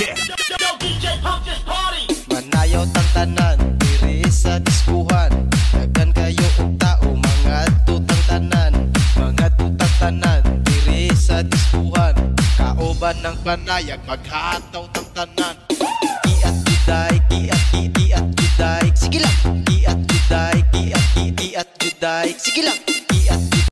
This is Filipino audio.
Manayaw tang tanan diri sa diskuhan. Dagan kayo og tao mga tutang tanan. Mga tutang tanan diri sa diskuhan. Kauban ng panayag maghataw tang tanan. Kiat juday, kiat juday. Sige lang. Kiat juday, kiat juday. Sige lang.